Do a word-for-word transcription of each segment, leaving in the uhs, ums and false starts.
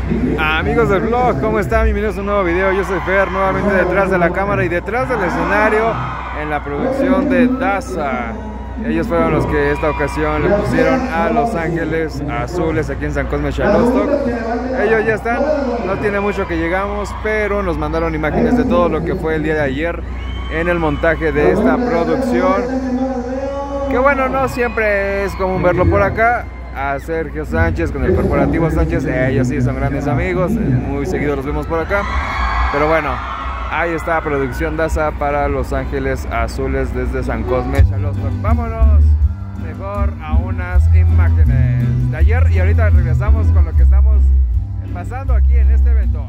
Amigos del vlog, ¿cómo están? Bienvenidos a un nuevo video. Yo soy Fer, nuevamente detrás de la cámara y detrás del escenario en la producción de Daza. Ellos fueron los que esta ocasión le pusieron a Los Ángeles Azules aquí en San Cosme, Xalostok. Ellos ya están, no tiene mucho que llegamos, pero nos mandaron imágenes de todo lo que fue el día de ayer en el montaje de esta producción. Que bueno, no siempre es común verlo por acá. A Sergio Sánchez con el Corporativo Sánchez, ellos sí son grandes amigos, muy seguido los vemos por acá. Pero bueno, ahí está producción Daza para Los Ángeles Azules desde San Cosme, Xalostok. Vámonos mejor a unas imágenes de ayer y ahorita regresamos con lo que estamos pasando aquí en este evento.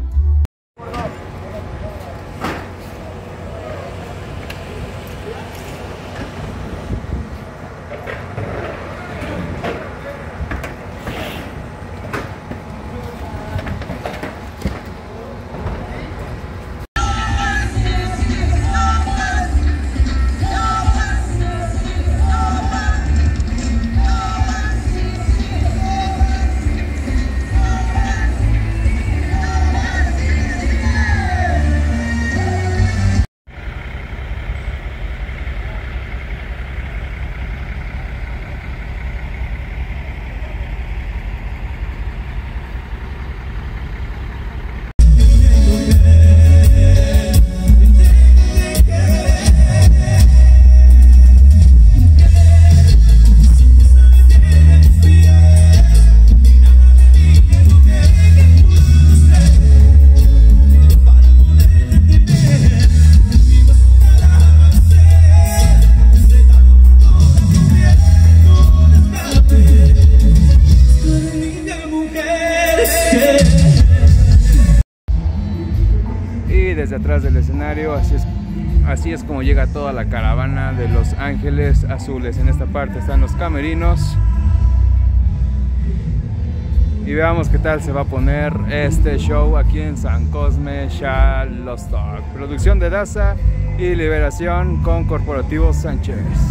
Desde atrás del escenario, así es, así es como llega toda la caravana de Los Ángeles Azules. En esta parte están los camerinos y veamos qué tal se va a poner este show aquí en San Cosme, Xalostok. Producción de Daza y Liberación con Corporativo Sánchez.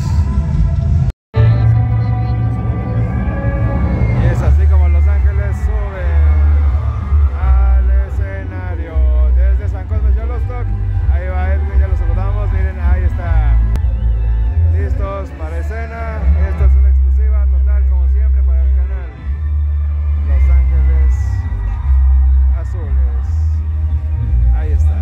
Y es así como Los Ángeles suben al escenario desde San Cosme, Xalostok. Ahí va Edwin, ya lo saludamos. Miren, ahí está, listos para escena. Esto es una exclusiva total, como siempre, para el canal Los Ángeles Azules. Ahí está.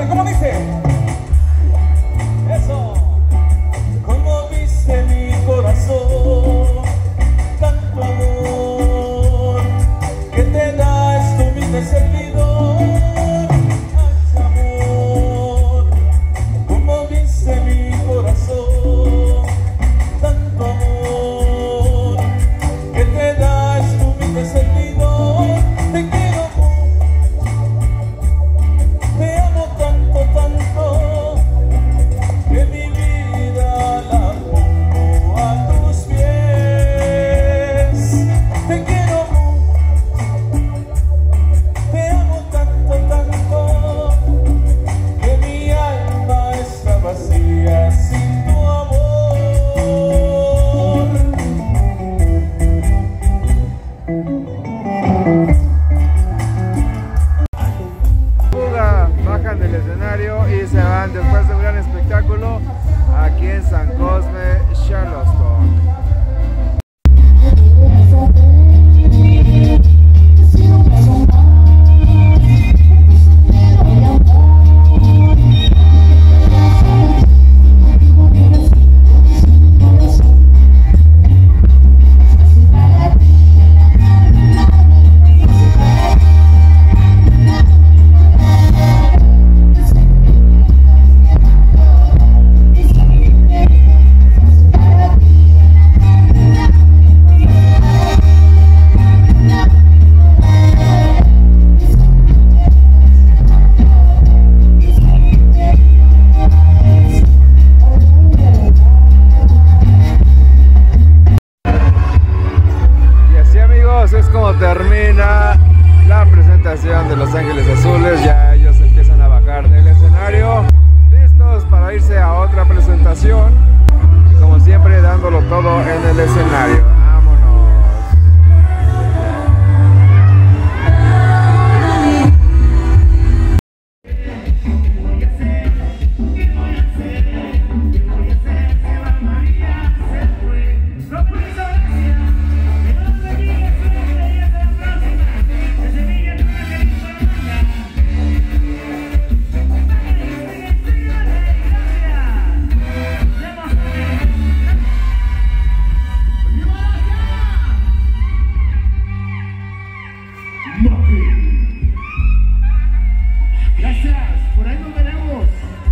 ¿cómo dice? Eso. Como dice mi corazón, tanto amor que te da es tu humilde servidor. Ay, amor, como dice mi corazón, tanto amor que te da es tu humilde servidor. Te quiero, te amo tanto, tanto, que mi vida la pongo a tus pies. Te quiero, te amo tanto, tanto, que mi alma está vacía sin tu amor. Fuga, bajan del escenario y se van después de un gran espectáculo aquí en San Cosme, Charleston. Es como termina la presentación de Los Ángeles Azules. Ya ellos empiezan a bajar del escenario, listos para irse a otra presentación y como siempre dándolo todo en el escenario. ¡Vámonos! Gracias, por ahí nos veremos.